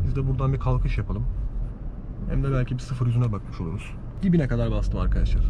Biz de buradan bir kalkış yapalım. Hem de belki bir sıfır yüzüne bakmış oluruz. Dibine kadar bastım arkadaşlar.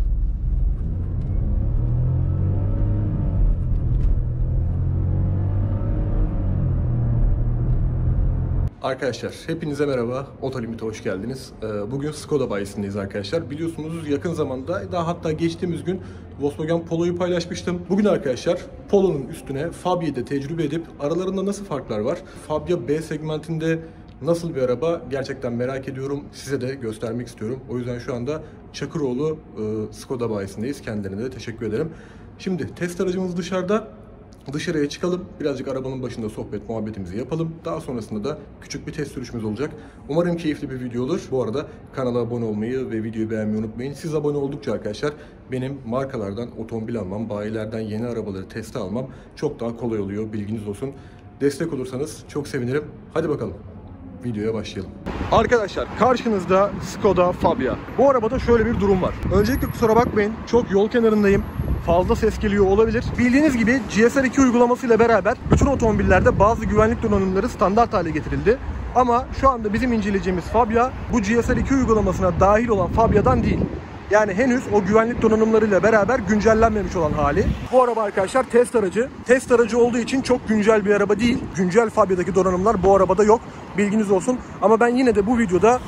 Arkadaşlar hepinize merhaba. Otolimit'e hoş geldiniz. Bugün Skoda bayisindeyiz arkadaşlar. Biliyorsunuz yakın zamanda, daha hatta geçtiğimiz gün Volkswagen Polo'yu paylaşmıştım. Bugün arkadaşlar Polo'nun üstüne Fabia'yı da tecrübe edip aralarında nasıl farklar var? Fabia B segmentinde nasıl bir araba gerçekten merak ediyorum. Size de göstermek istiyorum. O yüzden şu anda Çakıroğlu Skoda bayisindeyiz. Kendilerine de teşekkür ederim. Şimdi test aracımız dışarıda. Dışarıya çıkalım, birazcık arabanın başında sohbet muhabbetimizi yapalım. Daha sonrasında da küçük bir test sürüşümüz olacak. Umarım keyifli bir video olur. Bu arada kanala abone olmayı ve videoyu beğenmeyi unutmayın. Siz abone oldukça arkadaşlar benim markalardan otomobil almam, bayilerden yeni arabaları teste almam çok daha kolay oluyor. Bilginiz olsun. Destek olursanız çok sevinirim. Hadi bakalım videoya başlayalım. Arkadaşlar karşınızda Skoda Fabia. Bu arabada şöyle bir durum var. Öncelikle kusura bakmayın, çok yol kenarındayım. Fazla ses geliyor olabilir. Bildiğiniz gibi GSR2 uygulamasıyla beraber bütün otomobillerde bazı güvenlik donanımları standart hale getirildi. Ama şu anda bizim inceleyeceğimiz Fabia bu GSR2 uygulamasına dahil olan Fabia'dan değil. Yani henüz o güvenlik donanımlarıyla beraber güncellenmemiş olan hali. Bu araba arkadaşlar test aracı. Test aracı olduğu için çok güncel bir araba değil. Güncel Fabia'daki donanımlar bu arabada yok. Bilginiz olsun. Ama ben yine de bu videoda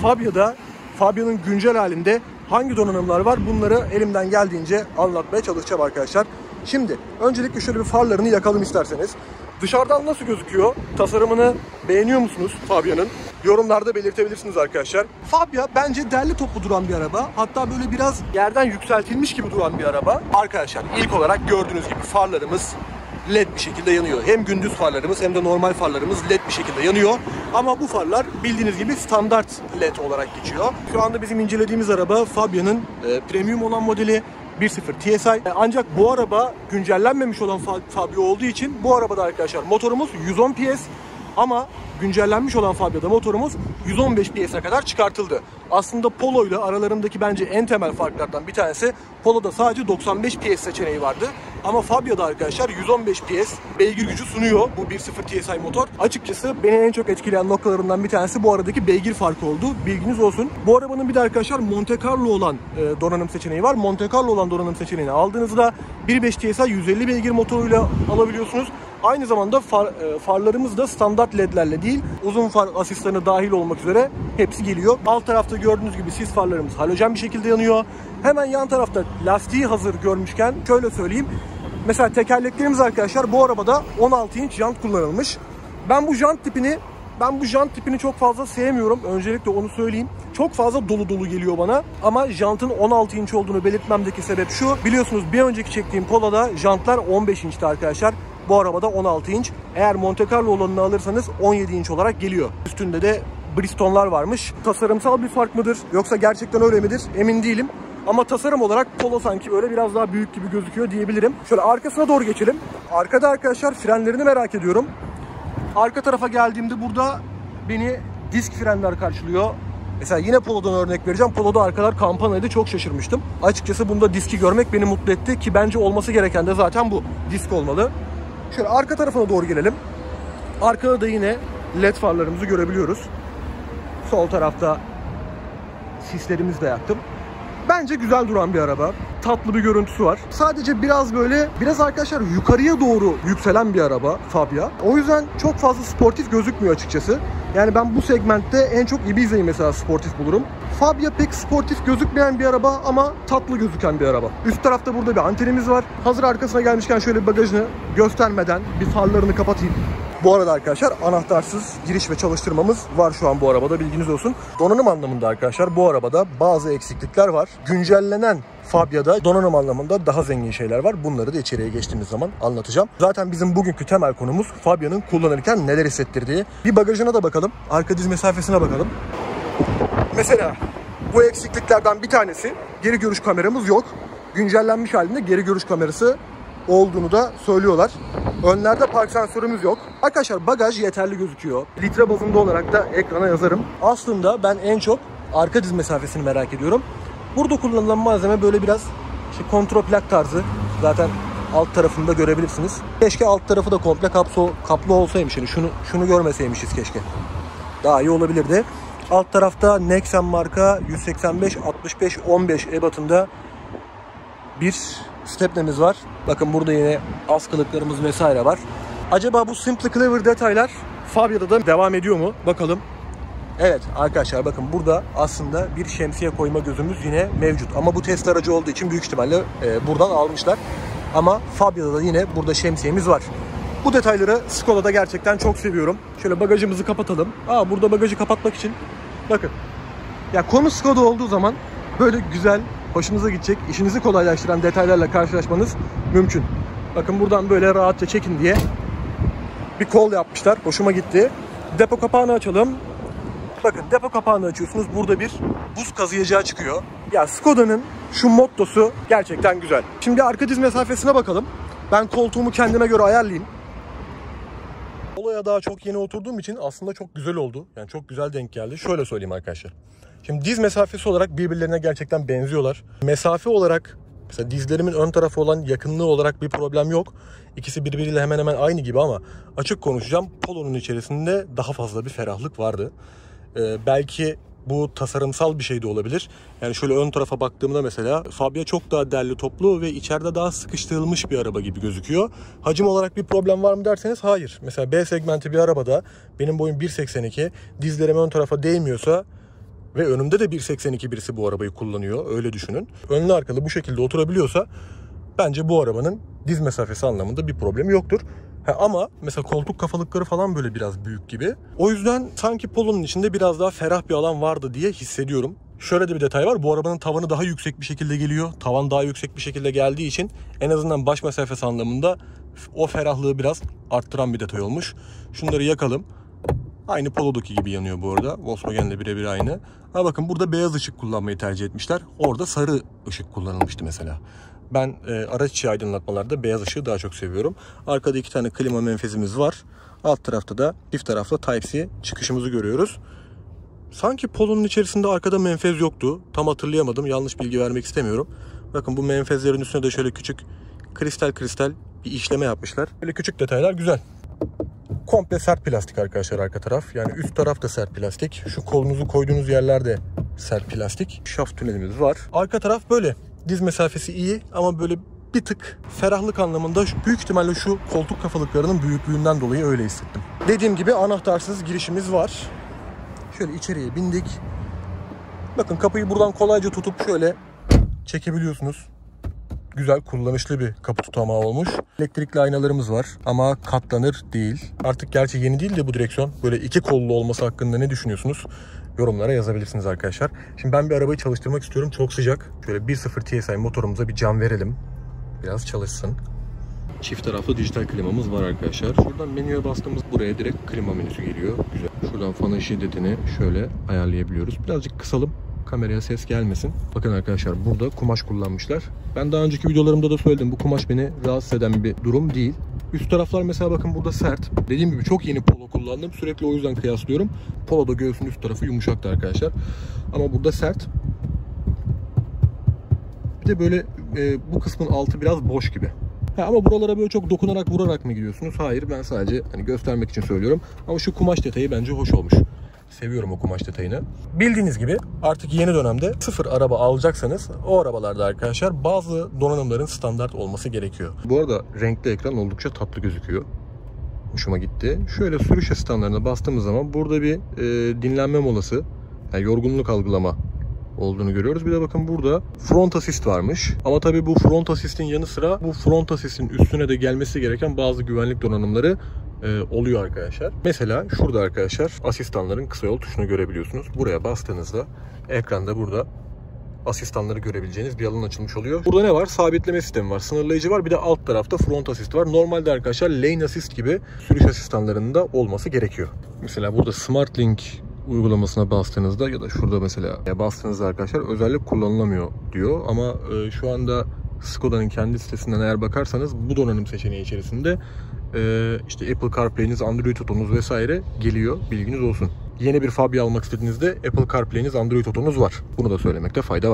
Fabia'nın güncel halinde hangi donanımlar var bunları elimden geldiğince anlatmaya çalışacağım arkadaşlar. Şimdi öncelikle şöyle bir farlarını yakalım isterseniz. Dışarıdan nasıl gözüküyor? Tasarımını beğeniyor musunuz Fabia'nın? Yorumlarda belirtebilirsiniz arkadaşlar. Fabia bence derli toplu duran bir araba. Hatta böyle biraz yerden yükseltilmiş gibi duran bir araba. Arkadaşlar ilk olarak gördüğünüz gibi farlarımız LED bir şekilde yanıyor. Hem gündüz farlarımız hem de normal farlarımız LED bir şekilde yanıyor. Ama bu farlar bildiğiniz gibi standart LED olarak geçiyor. Şu anda bizim incelediğimiz araba Fabia'nın premium olan modeli 1.0 TSI. Ancak bu araba güncellenmemiş olan Fabia olduğu için bu arabada arkadaşlar motorumuz 110 PS ama güncellenmiş olan Fabia'da motorumuz 115 PS'e kadar çıkartıldı. Aslında Polo ile aralarındaki bence en temel farklardan bir tanesi Polo'da sadece 95 PS seçeneği vardı. Ama Fabia'da arkadaşlar 115 PS beygir gücü sunuyor bu 1.0 TSI motor. Açıkçası beni en çok etkileyen noktalarından bir tanesi bu aradaki beygir farkı oldu. Bilginiz olsun. Bu arabanın bir de arkadaşlar Monte Carlo olan donanım seçeneği var. Monte Carlo olan donanım seçeneğini aldığınızda 1.5 TSI 150 beygir motoruyla alabiliyorsunuz. Aynı zamanda farlarımız da standart ledlerle değil, uzun far asistanı dahil olmak üzere hepsi geliyor. Alt tarafta gördüğünüz gibi sis farlarımız halojen bir şekilde yanıyor. Hemen yan tarafta lastiği hazır görmüşken şöyle söyleyeyim. Mesela tekerleklerimiz arkadaşlar bu arabada 16 inç jant kullanılmış. Ben bu jant tipini çok fazla sevmiyorum. Öncelikle onu söyleyeyim. Çok fazla dolu dolu geliyor bana. Ama jantın 16 inç olduğunu belirtmemdeki sebep şu. Biliyorsunuz bir önceki çektiğim Polo'da jantlar 15 inçti arkadaşlar. Bu arabada 16 inç. Eğer Monte Carlo olanını alırsanız 17 inç olarak geliyor. Üstünde de Bristol'lar varmış. Tasarımsal bir fark mıdır? Yoksa gerçekten öyle midir? Emin değilim. Ama tasarım olarak Polo sanki böyle biraz daha büyük gibi gözüküyor diyebilirim. Şöyle arkasına doğru geçelim. Arkada arkadaşlar frenlerini merak ediyorum. Arka tarafa geldiğimde burada beni disk frenler karşılıyor. Mesela yine Polo'dan örnek vereceğim. Polo'da arkalar kampanaydı, çok şaşırmıştım. Açıkçası bunda diski görmek beni mutlu etti ki bence olması gereken de zaten bu. Disk olmalı. Şöyle arka tarafına doğru gelelim. Arkada da yine LED farlarımızı görebiliyoruz. Sol tarafta sislerimizi de yaktım. Bence güzel duran bir araba. Tatlı bir görüntüsü var. Sadece biraz arkadaşlar yukarıya doğru yükselen bir araba Fabia. O yüzden çok fazla sportif gözükmüyor açıkçası. Yani ben bu segmentte en çok Ibiza'yı mesela sportif bulurum. Fabia pek sportif gözükmeyen bir araba ama tatlı gözüken bir araba. Üst tarafta burada bir antenimiz var. Hazır arkasına gelmişken şöyle bir bagajını göstermeden bir farlarını kapatayım. Bu arada arkadaşlar anahtarsız giriş ve çalıştırmamız var şu an bu arabada, bilginiz olsun. Donanım anlamında arkadaşlar bu arabada bazı eksiklikler var. Güncellenen Fabia'da donanım anlamında daha zengin şeyler var. Bunları da içeriye geçtiğimiz zaman anlatacağım. Zaten bizim bugünkü temel konumuz Fabia'nın kullanırken neler hissettirdiği. Bir bagajına da bakalım. Arka diz mesafesine bakalım. Mesela bu eksikliklerden bir tanesi, geri görüş kameramız yok. Güncellenmiş halinde geri görüş kamerası olduğunu da söylüyorlar. Önlerde park sensörümüz yok. Arkadaşlar bagaj yeterli gözüküyor. Litre bazında olarak da ekrana yazarım. Aslında ben en çok arka diz mesafesini merak ediyorum. Burada kullanılan malzeme böyle biraz kontrol plak tarzı. Zaten alt tarafında görebilirsiniz. Keşke alt tarafı da komple kaplı olsaymış. Yani şunu görmeseymişiz keşke. daha iyi olabilirdi. Alt tarafta Nexen marka 185-65-15 ebatında bir stepnemiz var. Bakın burada yine askılıklarımız vesaire var. Acaba bu Simply Clever detaylar Fabia'da da devam ediyor mu? Bakalım. Evet arkadaşlar bakın burada aslında bir şemsiye koyma gözümüz yine mevcut. Ama bu test aracı olduğu için büyük ihtimalle buradan almışlar. Ama Fabia'da da yine burada şemsiyemiz var. Bu detayları Skoda'da gerçekten çok seviyorum. Şöyle bagajımızı kapatalım. Burada bagajı kapatmak için bakın. Ya konu Skoda olduğu zaman böyle güzel, hoşunuza gidecek, işinizi kolaylaştıran detaylarla karşılaşmanız mümkün. Bakın buradan böyle rahatça çekin diye bir kol yapmışlar. Hoşuma gitti. Depo kapağını açalım. Bakın depo kapağını açıyorsunuz. Burada bir buz kazıyacağı çıkıyor. Ya Skoda'nın şu mottosu gerçekten güzel. Şimdi arka diz mesafesine bakalım. Ben koltuğumu kendime göre ayarlayayım. Olaya daha çok yeni oturduğum için aslında çok güzel oldu. Yani çok güzel denk geldi. Şöyle söyleyeyim arkadaşlar. Şimdi diz mesafesi olarak birbirlerine gerçekten benziyorlar. Mesafe olarak mesela dizlerimin ön tarafı olan yakınlığı olarak bir problem yok. İkisi birbiriyle hemen hemen aynı gibi ama açık konuşacağım. Polo'nun içerisinde daha fazla bir ferahlık vardı. Belki bu tasarımsal bir şey de olabilir. Yani şöyle ön tarafa baktığımda mesela Fabia çok daha derli toplu ve içeride daha sıkıştırılmış bir araba gibi gözüküyor. Hacim olarak bir problem var mı derseniz hayır. Mesela B segmenti bir arabada benim boyum 1.82, dizlerim ön tarafa değmiyorsa ve önümde de 1.82 birisi bu arabayı kullanıyor. Öyle düşünün. Önlü arkalı bu şekilde oturabiliyorsa bence bu arabanın diz mesafesi anlamında bir problemi yoktur. Ama mesela koltuk kafalıkları falan böyle biraz büyük gibi. O yüzden sanki Polo'nun içinde biraz daha ferah bir alan vardı diye hissediyorum. Şöyle de bir detay var. Bu arabanın tavanı daha yüksek bir şekilde geliyor. Tavan daha yüksek bir şekilde geldiği için en azından baş mesafesi anlamında o ferahlığı biraz arttıran bir detay olmuş. Şunları yakalım. Aynı Polo'daki gibi yanıyor bu arada. Volkswagen'le birebir aynı. Bakın burada beyaz ışık kullanmayı tercih etmişler. Orada sarı ışık kullanılmıştı mesela. Ben araç içi aydınlatmalarda beyaz ışığı daha çok seviyorum. Arkada 2 tane klima menfezimiz var. Alt tarafta da çift taraflı Type-C çıkışımızı görüyoruz. Sanki Polo'nun içerisinde arkada menfez yoktu. Tam hatırlayamadım. Yanlış bilgi vermek istemiyorum. Bakın bu menfezlerin üstüne de şöyle küçük kristal bir işleme yapmışlar. Böyle küçük detaylar güzel. Komple sert plastik arkadaşlar arka taraf. Yani üst taraf da sert plastik. Şu kolunuzu koyduğunuz yerler de sert plastik. Şaft tünelimiz var. Arka taraf böyle. Diz mesafesi iyi ama böyle bir tık ferahlık anlamında büyük ihtimalle şu koltuk kafalıklarının büyüklüğünden dolayı öyle hissettim. Dediğim gibi anahtarsız girişimiz var. Şöyle içeriye bindik. Bakın kapıyı buradan kolayca tutup şöyle çekebiliyorsunuz. Güzel kullanışlı bir kapı tutamağı olmuş. Elektrikli aynalarımız var ama katlanır değil. Artık gerçi yeni değil de bu direksiyon böyle 2 kollu olması hakkında ne düşünüyorsunuz? Yorumlara yazabilirsiniz arkadaşlar. Şimdi ben bir arabayı çalıştırmak istiyorum. Çok sıcak. Şöyle 1.0 TSI motorumuza bir can verelim. Biraz çalışsın. Çift taraflı dijital klimamız var arkadaşlar. Şuradan menüye bastığımız buraya direkt klima menüsü geliyor. Güzel. Şuradan fanın şiddetini şöyle ayarlayabiliyoruz. Birazcık kısalım. Kameraya ses gelmesin. Bakın arkadaşlar burada kumaş kullanmışlar. Ben daha önceki videolarımda da söyledim. Bu kumaş beni rahatsız eden bir durum değil. Üst taraflar mesela bakın burada sert. Dediğim gibi çok yeni Polo kullandım. Sürekli o yüzden kıyaslıyorum. Polo'da göğsün üst tarafı yumuşaktı arkadaşlar. Ama burada sert. Bir de böyle bu kısmın altı biraz boş gibi. Ama buralara böyle çok dokunarak vurarak mı gidiyorsunuz? Hayır, ben sadece göstermek için söylüyorum. Ama şu kumaş detayı bence hoş olmuş. Seviyorum o kumaş detayını. Bildiğiniz gibi artık yeni dönemde sıfır araba alacaksanız o arabalarda arkadaşlar bazı donanımların standart olması gerekiyor. Bu arada renkli ekran oldukça tatlı gözüküyor. Hoşuma gitti. Şöyle sürüş asistanlarına bastığımız zaman burada bir dinlenme molası, yani yorgunluk algılama olduğunu görüyoruz. Bir de bakın burada front assist varmış. Ama tabii bu front assist'in yanı sıra bu front assist'in üstüne de gelmesi gereken bazı güvenlik donanımları oluyor arkadaşlar. Mesela şurada arkadaşlar asistanların kısa yol tuşunu görebiliyorsunuz. Buraya bastığınızda ekranda burada asistanları görebileceğiniz bir alan açılmış oluyor. Burada ne var? Sabitleme sistemi var. Sınırlayıcı var. Bir de alt tarafta front assist var. Normalde arkadaşlar lane assist gibi sürüş asistanlarının da olması gerekiyor. Mesela burada Smart Link uygulamasına bastığınızda ya da şurada mesela bastığınızda arkadaşlar özellik kullanılamıyor diyor. Ama şu anda Skoda'nın kendi sitesinden eğer bakarsanız bu donanım seçeneği içerisinde işte Apple CarPlay'iniz, Android Auto'nuz vesaire geliyor. Bilginiz olsun. Yeni bir Fabia almak istediğinizde Apple CarPlay'iniz, Android Auto'nuz var. Bunu da söylemekte fayda var.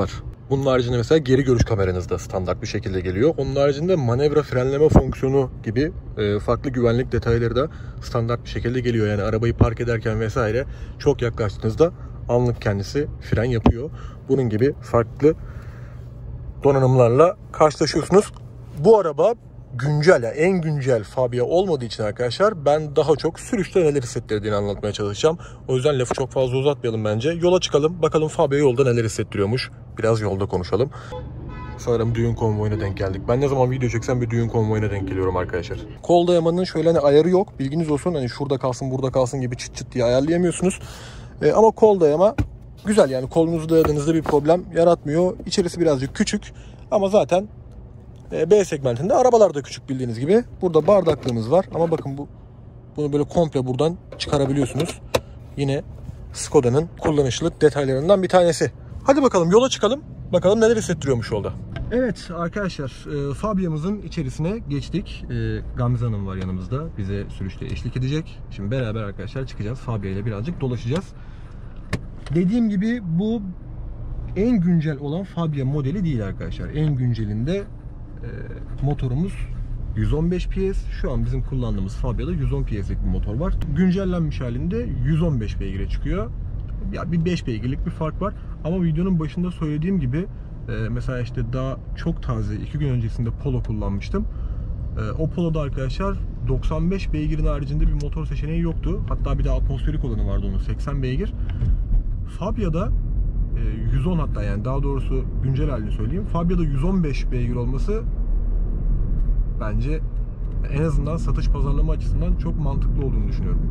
Bunun haricinde mesela geri görüş kameranız da standart bir şekilde geliyor. Onun haricinde manevra frenleme fonksiyonu gibi farklı güvenlik detayları da standart bir şekilde geliyor. Yani arabayı park ederken vesaire çok yaklaştığınızda anlık kendisi fren yapıyor. Bunun gibi farklı donanımlarla karşılaşıyorsunuz. Bu araba güncel, yani en güncel Fabia olmadığı için arkadaşlar ben daha çok sürüşte neler hissettirdiğini anlatmaya çalışacağım. O yüzden lafı çok fazla uzatmayalım bence. Yola çıkalım, bakalım Fabia yolda neler hissettiriyormuş. Biraz yolda konuşalım. Sanırım düğün konvoyuna denk geldik. Ben ne zaman video çeksem bir düğün konvoyuna denk geliyorum arkadaşlar. Kol dayamanın şöyle hani ayarı yok. Bilginiz olsun, hani şurada kalsın burada kalsın gibi çıt çıt diye ayarlayamıyorsunuz. Ama kol dayama güzel, yani kolunuzu dayadığınızda bir problem yaratmıyor. İçerisi birazcık küçük ama zaten B segmentinde arabalar da küçük bildiğiniz gibi. Burada bardaklığımız var ama bakın bunu böyle komple buradan çıkarabiliyorsunuz. Yine Skoda'nın kullanışlılık detaylarından bir tanesi. Hadi bakalım yola çıkalım. Bakalım neler hissettiriyormuş yolda. Evet arkadaşlar, Fabia'mızın içerisine geçtik. Gamze Hanım var yanımızda. Bize sürüşte eşlik edecek. Şimdi beraber arkadaşlar çıkacağız. Fabia ile birazcık dolaşacağız. Dediğim gibi bu en güncel olan Fabia modeli değil arkadaşlar. En güncelinde motorumuz 115 PS. Şu an bizim kullandığımız Fabia'da 110 PS'lik bir motor var. Güncellenmiş halinde 115 beygire çıkıyor. Ya bir 5 beygirlik bir fark var. Ama videonun başında söylediğim gibi mesela işte daha çok taze 2 gün öncesinde Polo kullanmıştım. O Polo'da arkadaşlar 95 beygirin haricinde bir motor seçeneği yoktu. Hatta bir de atmosferik olanı vardı, onun 80 beygir. Fabia'da 110, hatta yani daha doğrusu güncel halini söyleyeyim. Fabia'da 115 beygir olması bence en azından satış pazarlama açısından çok mantıklı olduğunu düşünüyorum.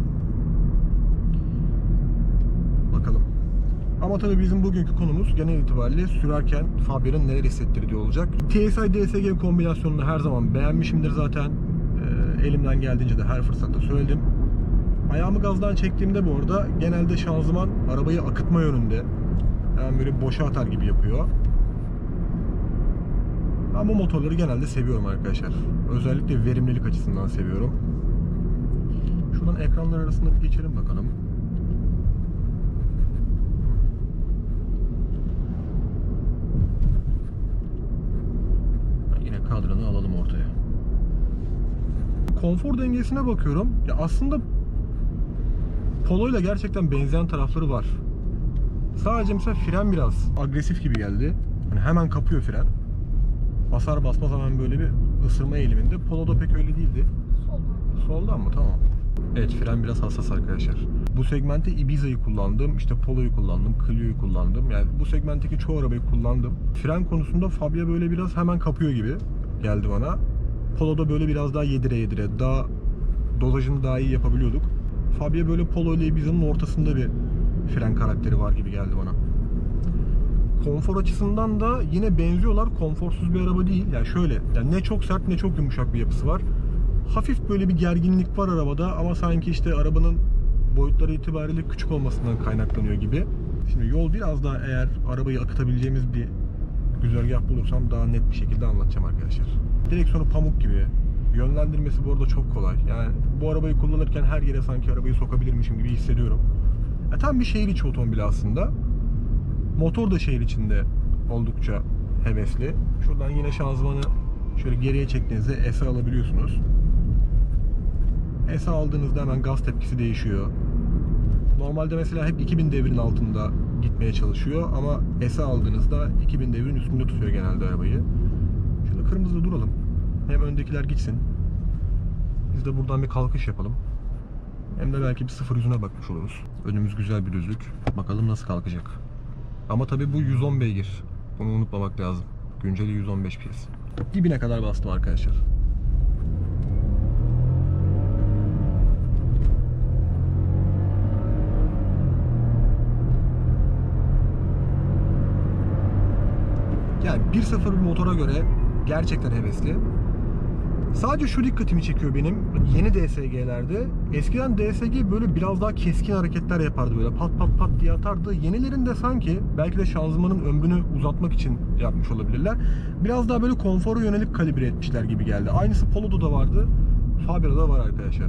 Bakalım. Ama tabii bizim bugünkü konumuz genel itibariyle sürerken Fabia'nın neler hissettirdiği olacak. TSI DSG kombinasyonunu her zaman beğenmişimdir zaten. Elimden geldiğince de her fırsatta söyledim. Ayağımı gazdan çektiğimde bu arada genelde şanzıman arabayı akıtma yönünde. Yani böyle boşa atar gibi yapıyor. Ben bu motorları genelde seviyorum arkadaşlar. Özellikle verimlilik açısından seviyorum. Şuradan ekranlar arasında bir geçelim bakalım. Yine kadranı alalım ortaya. Konfor dengesine bakıyorum. Ya aslında Polo ile gerçekten benzeyen tarafları var. Sadece mesela fren biraz agresif gibi geldi. Yani hemen kapıyor fren. Basar basmaz hemen böyle bir ısırma eğiliminde. Polo'da pek öyle değildi. Soldan mı? Tamam. Evet, fren biraz hassas arkadaşlar. Bu segmentte Ibiza'yı kullandım, işte Polo'yu kullandım, Clio'yu kullandım. Yani bu segmentteki çoğu arabayı kullandım. Fren konusunda Fabia böyle biraz hemen kapıyor gibi geldi bana. Polo'da böyle biraz daha yedire yedire, daha dozajını daha iyi yapabiliyorduk. Fabia böyle Polo ile Ibiza'nın ortasında bir fren karakteri var gibi geldi bana. Konfor açısından da yine benziyorlar. Konforsuz bir araba değil. Yani şöyle, yani ne çok sert ne çok yumuşak bir yapısı var. Hafif böyle bir gerginlik var arabada ama sanki işte arabanın boyutları itibariyle küçük olmasından kaynaklanıyor gibi. Şimdi yol biraz daha, eğer arabayı akıtabileceğimiz bir güzergah bulursam daha net bir şekilde anlatacağım arkadaşlar. Direksiyonu pamuk gibi. Yönlendirmesi bu arada çok kolay. Yani bu arabayı kullanırken her yere sanki arabayı sokabilirmişim gibi hissediyorum. Tam bir şehir içi otomobili aslında. Motor da şehir içinde oldukça hevesli. Şuradan yine şanzımanı şöyle geriye çektiğinizde S'a alabiliyorsunuz. S'a aldığınızda hemen gaz tepkisi değişiyor. Normalde mesela hep 2000 devrin altında gitmeye çalışıyor ama S'a aldığınızda 2000 devrin üstünde tutuyor genelde arabayı. Şöyle kırmızıda duralım. Hem öndekiler gitsin. Biz de buradan bir kalkış yapalım. Hem de belki bir sıfır yüzüne bakmış oluruz. Önümüz güzel bir düzlük. Bakalım nasıl kalkacak. Ama tabii bu 110 beygir. Bunu unutmamak lazım. Günceli 115 PS. Dibine kadar bastım arkadaşlar. Yani 1.0 bir motora göre gerçekten hevesli. Sadece şu dikkatimi çekiyor benim yeni DSG'lerde. Eskiden DSG böyle biraz daha keskin hareketler yapardı, böyle pat pat pat diye atardı. Yenilerinde sanki belki de şanzımanın ömrünü uzatmak için yapmış olabilirler. Biraz daha böyle konfora yönelik kalibre etmişler gibi geldi. Aynısı Polo'da da vardı, Fabia'da da var arkadaşlar.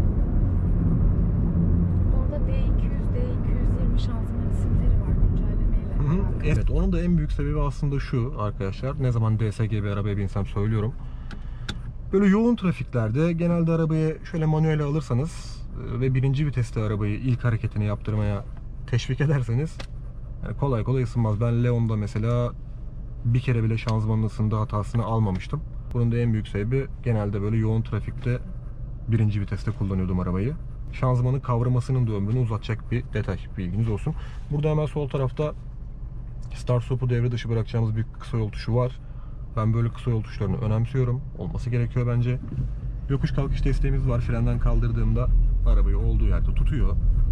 Orada D200, D220 şanzıman isimleri var, güncellemeye Evet, onun da en büyük sebebi aslında şu arkadaşlar. Ne zaman DSG bir arabaya binsem söylüyorum. Böyle yoğun trafiklerde genelde arabayı şöyle manuel alırsanız ve birinci viteste arabayı ilk hareketini yaptırmaya teşvik ederseniz yani kolay kolay ısınmaz. Ben Leon'da mesela bir kere bile şanzımanın ısındığı hatasını almamıştım. Bunun da en büyük sebebi genelde böyle yoğun trafikte birinci viteste kullanıyordum arabayı. Şanzımanın kavramasının da ömrünü uzatacak bir detay, bilginiz olsun. Burada hemen sol tarafta start stop'u devre dışı bırakacağımız bir kısa yol tuşu var. Ben böyle kısa yol tuşlarını önemsiyorum. Olması gerekiyor bence. Yokuş kalkış desteğimiz var. Frenden kaldırdığımda arabayı olduğu yerde tutuyor.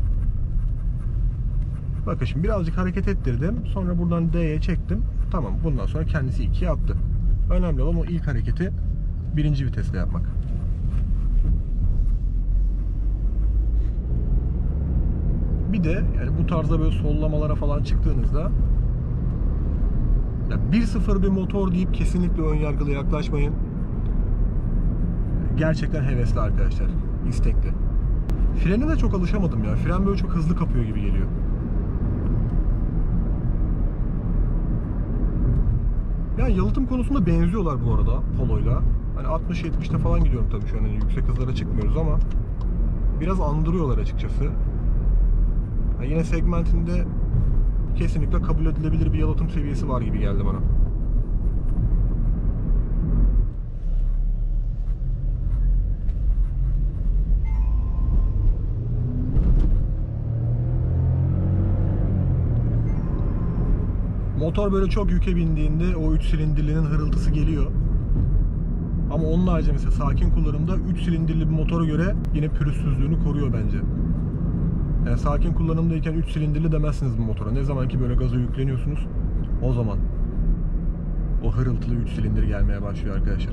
Bakın şimdi birazcık hareket ettirdim. Sonra buradan D'ye çektim. Tamam, bundan sonra kendisi 2'ye attı. Önemli olan o ilk hareketi birinci vitesle yapmak. Bir de yani bu tarzda böyle sollamalara falan çıktığınızda ya 1.0 bir motor deyip kesinlikle ön yargılı yaklaşmayın. Gerçekten hevesli arkadaşlar. İstekli. Frene de çok alışamadım ya. Fren böyle çok hızlı kapıyor gibi geliyor. Yani yalıtım konusunda benziyorlar bu arada Polo'yla. Hani 60-70'te falan gidiyorum tabii şu an. Yani yüksek hızlara çıkmıyoruz ama biraz andırıyorlar açıkçası. Yani yine segmentinde kesinlikle kabul edilebilir bir yalıtım seviyesi var gibi geldi bana. Motor böyle çok yüke bindiğinde o 3 silindirlinin hırıltısı geliyor. Ama onun haricinde mesela sakin kullanımda 3 silindirli bir motora göre yine pürüzsüzlüğünü koruyor bence. Yani sakin kullanımdayken 3 silindirli demezsiniz bu motora. Ne zaman ki böyle gaza yükleniyorsunuz, o zaman o hırıltılı 3 silindir gelmeye başlıyor arkadaşlar.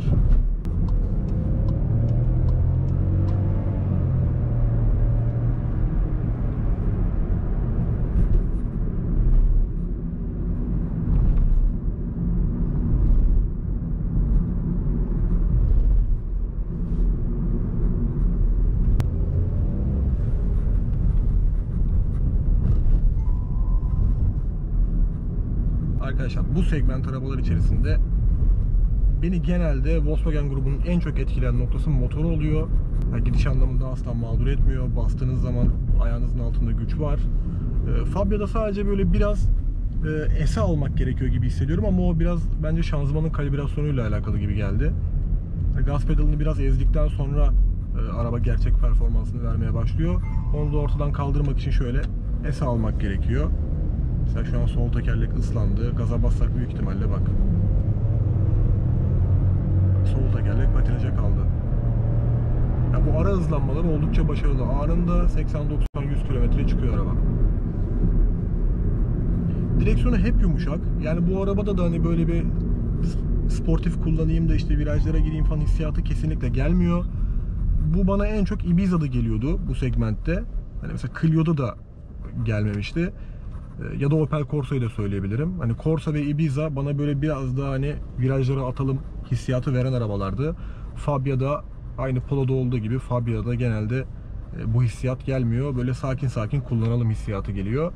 Arkadaşlar bu segment arabalar içerisinde beni genelde Volkswagen grubunun en çok etkileyen noktası motoru oluyor. Yani gidiş anlamında asla mağdur etmiyor. Bastığınız zaman ayağınızın altında güç var. Fabia'da sadece böyle biraz ese almak gerekiyor gibi hissediyorum ama o biraz bence şanzımanın kalibrasyonuyla alakalı gibi geldi. Gaz pedalını biraz ezdikten sonra araba gerçek performansını vermeye başlıyor. Onu da ortadan kaldırmak için şöyle ese almak gerekiyor. Mesela şu an sol tekerlek ıslandı. Gaza bassak büyük ihtimalle bak. Sol tekerlek patinaja kaldı. Ya bu ara hızlanmaları oldukça başarılı. Anında 80-90-100 km çıkıyor araba. Direksiyonu hep yumuşak. Yani bu arabada da hani böyle bir sportif kullanayım da işte virajlara gireyim falan hissiyatı kesinlikle gelmiyor. Bu bana en çok Ibiza'da geliyordu bu segmentte. Hani mesela Clio'da da gelmemişti. Ya da Opel Corsa'yı da söyleyebilirim. Hani Corsa ve Ibiza bana böyle biraz daha hani virajlara atalım hissiyatı veren arabalardı. Fabia'da aynı Polo'da olduğu gibi Fabia'da genelde bu hissiyat gelmiyor. Böyle sakin sakin kullanalım hissiyatı geliyor.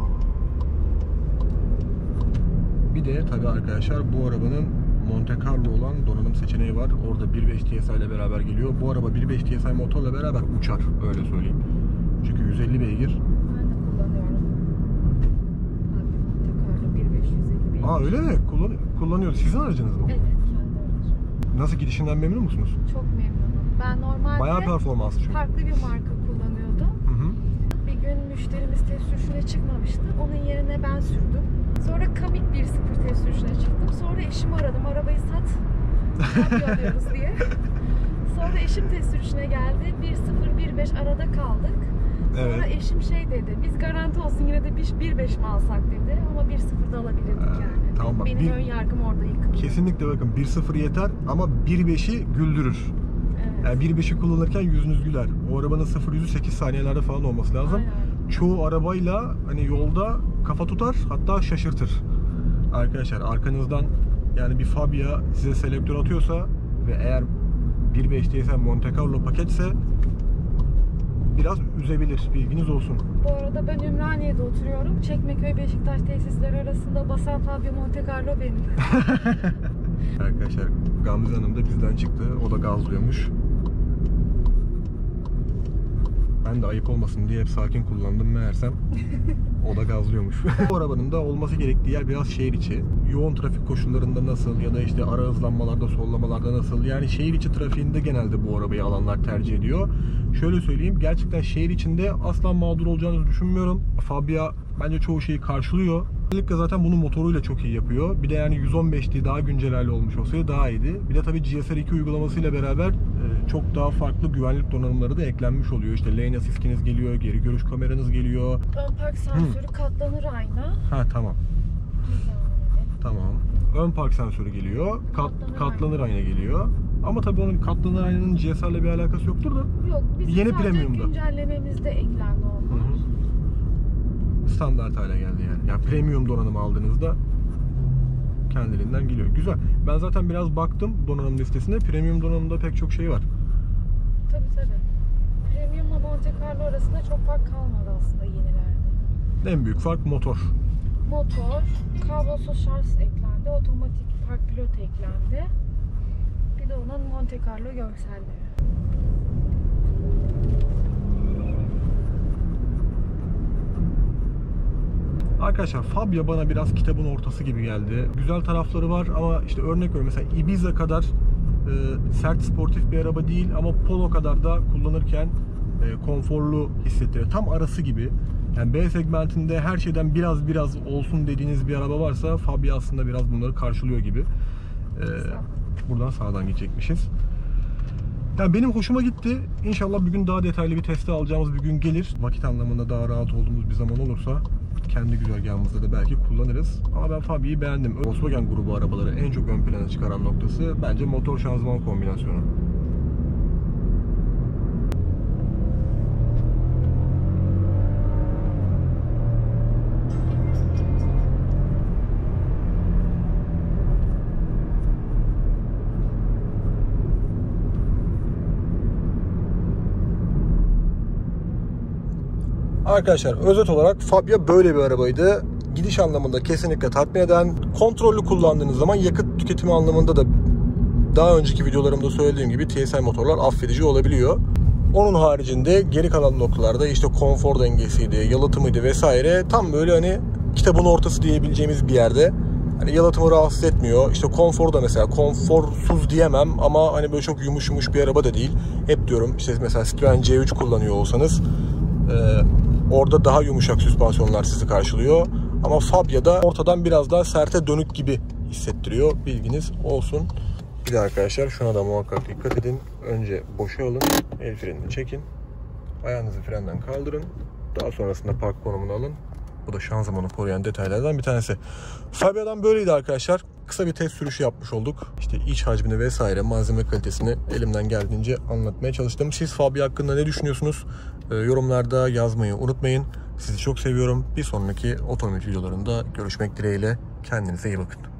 Bir de tabii arkadaşlar bu arabanın Monte Carlo olan donanım seçeneği var. Orada 1.5 TSI ile beraber geliyor. Bu araba 1.5 TSI motorla beraber uçar, öyle söyleyeyim. Çünkü 150 beygir. Aa öyle mi? Kullanıyoruz. Sizin aracınız mı? Evet, kendi aracım. Nasıl, gidişinden memnun musunuz? Çok memnunum. Ben normalde bayağı performanslı çünkü. farklı bir marka kullanıyordum. Hı. Bir gün müşterimiz test sürüşüne çıkmamıştı. Onun yerine ben sürdüm. Sonra Kamik 1.0 test sürüşüne çıktım. Sonra eşimi aradım. Arabayı sat. Fabia alıyoruz diye. Sonra eşim test sürüşüne geldi. 1.0 1.5 arada kaldık. Sonra Evet. eşim şey dedi. Biz garanti olsun yine de 1.5 mi alsak dedi. Ama 1.0'da alabilirdik yani. Tamam bak, Benim ön yargım orada yıkıldı. kesinlikle bakın 1.0 yeter ama 1.5'i güldürür. Evet. Yani 1.5'i kullanırken yüzünüz güler. O arabanın 0-100'ü 8 saniyelerde falan olması lazım. Aynen. Çoğu arabayla hani yolda kafa tutar, hatta şaşırtır. Arkadaşlar arkanızdan yani bir Fabia size selektör atıyorsa ve eğer 1.5 TSI Monte Carlo paketse biraz üzebilir. Bilginiz olsun. Bu arada ben Ümraniye'de oturuyorum. Çekmeköy Beşiktaş tesisleri arasında basan Fabia Monte Carlo benim. Arkadaşlar Gamze Hanım da bizden çıktı. O da gazlıyormuş. Ben de ayıp olmasın diye hep sakin kullandım meğersem. O da gazlıyormuş. Bu arabanın da olması gerektiği yer biraz şehir içi. Yoğun trafik koşullarında nasıl ya da işte ara hızlanmalarda, sollamalarda nasıl? Yani şehir içi trafiğinde genelde bu arabayı alanlar tercih ediyor. Şöyle söyleyeyim, gerçekten şehir içinde asla mağdur olacağınızı düşünmüyorum. Fabia bence çoğu şeyi karşılıyor. Özellikle zaten bunu motoruyla çok iyi yapıyor. Bir de yani 115'li daha güncel hali olmuş olsaydı daha iyiydi. Bir de tabii GSR2 uygulamasıyla beraber çok daha farklı güvenlik donanımları da eklenmiş oluyor. İşte lane assist'iniz geliyor, geri görüş kameranız geliyor. Ön park sensörü, katlanır ayna. Ha tamam. Tamam. Ön park sensörü geliyor. Katlanır ayna geliyor. Ama tabii onun katlanır aynanın GSR'le bir alakası yoktur da. Yok, bizim yeni sadece premium'da güncellememizde eklendi onlar. Standart hale geldi yani. Yani premium donanımı aldığınızda kendiliğinden geliyor. Güzel. Ben zaten biraz baktım donanım listesine. Premium donanımda pek çok şey var. Tabii. Premium'la Monte Carlo arasında çok fark kalmadı aslında yenilerde. En büyük fark motor. Motor, kablosuz şarj eklendi, otomatik park pilot eklendi. Bir de onun Monte Carlo görselleri. Arkadaşlar Fabia bana biraz kitabın ortası gibi geldi. Güzel tarafları var ama işte örnek veriyorum mesela Ibiza kadar sert sportif bir araba değil ama Polo kadar da kullanırken konforlu hissettiriyor. Tam arası gibi. Yani B segmentinde her şeyden biraz olsun dediğiniz bir araba varsa Fabia aslında biraz bunları karşılıyor gibi. Buradan sağdan gidecekmişiz. Yani benim hoşuma gitti. İnşallah bir gün daha detaylı bir testi alacağımız bir gün gelir. Vakit anlamında daha rahat olduğumuz bir zaman olursa kendi güzergahımızda da belki kullanırız. Ama ben Fabia'yı beğendim. Volkswagen grubu arabaları en çok ön plana çıkaran noktası bence motor şanzıman kombinasyonu. Arkadaşlar özet olarak Fabia böyle bir arabaydı. Gidiş anlamında kesinlikle tatmin eden, kontrollü kullandığınız zaman yakıt tüketimi anlamında da daha önceki videolarımda söylediğim gibi TSI motorlar affedici olabiliyor. Onun haricinde geri kalan noktalarda işte konfor dengesiydi, yalıtımıydı vesaire tam böyle hani kitabın ortası diyebileceğimiz bir yerde. Hani yalıtımı rahatsız etmiyor. İşte konfor da mesela konforsuz diyemem ama hani böyle çok yumuş bir araba da değil. Hep diyorum işte mesela Citroen C3 kullanıyor olsanız orada daha yumuşak süspansiyonlar sizi karşılıyor. Ama Fabia'da ortadan biraz daha serte dönük gibi hissettiriyor. Bilginiz olsun. Bir de arkadaşlar şuna da muhakkak dikkat edin. Önce boşa alın. El frenini çekin. Ayağınızı frenden kaldırın. Daha sonrasında park konumunu alın. Bu da şanzımanı koruyan detaylardan bir tanesi. Fabia'dan böyleydi arkadaşlar. Kısa bir test sürüşü yapmış olduk. İşte iç hacmini vesaire malzeme kalitesini elimden geldiğince anlatmaya çalıştım. Siz Fabia hakkında ne düşünüyorsunuz? Yorumlarda yazmayı unutmayın. Sizi çok seviyorum. Bir sonraki otomobil videolarında görüşmek dileğiyle. Kendinize iyi bakın.